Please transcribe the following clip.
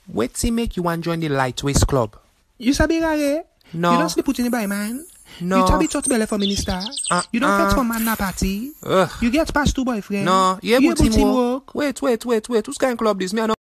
Wait till make you want join the lightweight club. You sabi Raray? No. You don't sleep with anybody, man. No. You chubby church belly for minister. You don't get from man na party. Ugh. You get past two boyfriend. No. You able teamwork. Wait. Who's kind of club this? Me I know